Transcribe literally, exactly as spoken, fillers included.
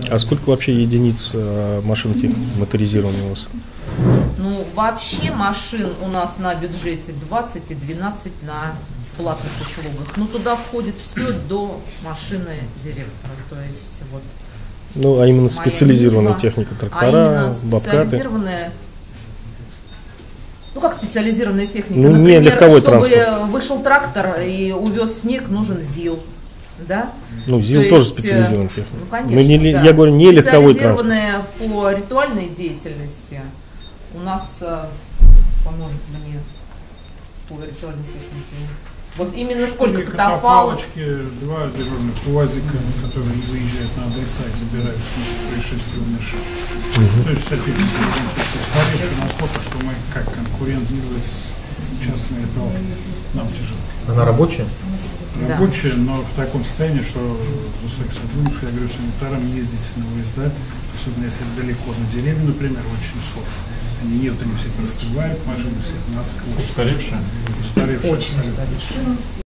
А сколько вообще единиц э, машин техники моторизированных у вас? Ну, вообще машин у нас на бюджете двадцать и двенадцать на платных услугах. Ну, туда входит все до машины директора. То есть, вот. Ну, а именно специализированная Нива, техника, трактора, а бобкаты? специализированная... Ну, как специализированная техника? Ну, Например, не легковой чтобы транспорт. вышел трактор и увез снег, нужен ЗИЛ. Да? Ну, ЗИЛ То тоже есть, специализированная техника. Ну, конечно, Но не, да. Я говорю, не легковой транспорт. Специализированная по ритуальной деятельности у нас, поможет мне по ритуальной технике. Вот именно сколько катафалок. Два дежурных УАЗика, которые выезжают на адреса и забирают с места происшествия умерших. Угу. То есть вся техника устаревшая настолько, что мы как конкурентировать с частными ритуалами нам тяжело. Она рабочая? Рабочая, да. Но в таком состоянии, что высоких сотрудников, я говорю, санитарам ездить на выезда, особенно если далеко на деревню, например, очень сложно. Они едут, они все простывают, машины все насквозь. Устаревшие? Устаревшие. Очень устаревшие.